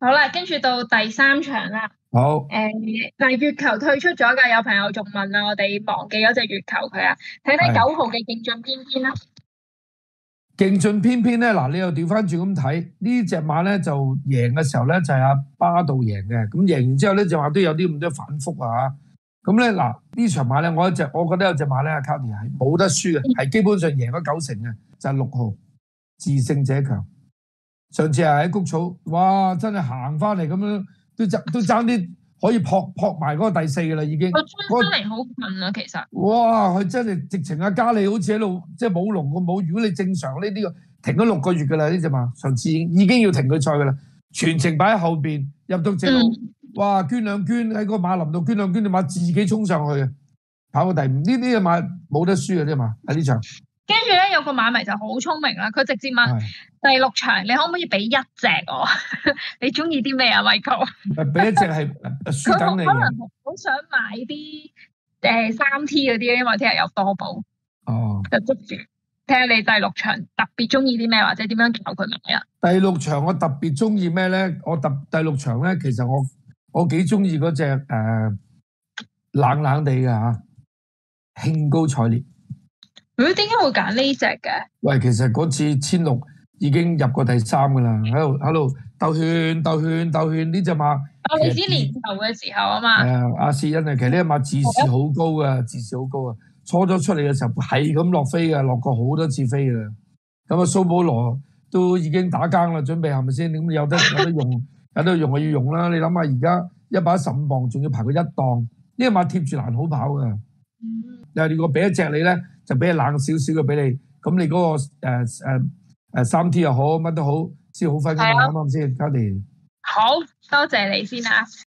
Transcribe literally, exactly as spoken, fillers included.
好啦，跟住到第三場啦。 好。 誒嗱，月球退出咗㗎，有朋友仲問啊，我哋忘記咗隻月球佢啊，睇睇九號嘅勁進偏偏啦。 勁進偏偏咧，嗱你又調翻轉咁睇呢隻馬咧，就贏嘅時候咧就係阿巴道贏嘅，咁贏完之後咧就話都有啲咁多反覆啊。咁咧嗱呢場馬咧，我一隻我覺得有隻馬咧，阿 Cardi 係冇得輸嘅，係基本上贏咗九成嘅，就係六號自勝者強。上次係喺谷草，哇真係行翻嚟咁樣，都爭都爭啲可以撲撲埋嗰個第四嘅啦已經。 佢追翻嚟好近啊，其實。 哇！佢真係直情阿嘉利好似喺度即係舞龍咁舞。如果你正常呢啲個停咗六個月嘅啦呢隻馬，上次已經要停佢賽嘅啦，全程擺喺後邊入到直路，嗯、哇捐兩捐喺個馬林度捐兩捐，隻馬自己衝上去嘅，跑到第五。呢啲隻馬冇得輸嘅啫嘛喺呢場。 跟住咧有個馬迷就好聰明啦，佢直接問第六場你可唔可以俾一隻我？你中意啲咩啊 ，Michael？ 俾一隻係輸緊你嘅。 佢可能好想買啲誒三 T 嗰啲，因為聽日有多寶。 哦。 就捉住，睇下你第六場特別中意啲咩，或者點樣教佢買啊？ 第六場我特別中意咩咧？我特第六場咧，其實我我幾中意嗰隻誒冷冷地嘅嚇，興高采烈。 佢點解會揀呢隻嘅？ 喂，其實嗰次千六已經入過第三噶啦，喺度喺度兜圈兜圈兜圈呢隻馬。 哦，你知年頭嘅時候啊嘛。 係啊，阿士恩啊，其實呢隻馬自視好高噶，自視好高啊！初咗出嚟嘅時候係咁落飛嘅，落過好多次飛嘅。咁啊，蘇保羅都已經打更啦，準備係咪先？咁有得有得用，有得用就要用啦。你諗下，而家一百一十五磅，仲要排佢一檔，呢隻馬貼住欄好跑嘅。嗯。又如果俾一隻你咧，就俾冷少少嘅俾你，咁你嗰、那個誒誒誒三 T 又好，乜都好，先好分㗎嘛，啱唔啱先？嘉年。 好多謝你先啊！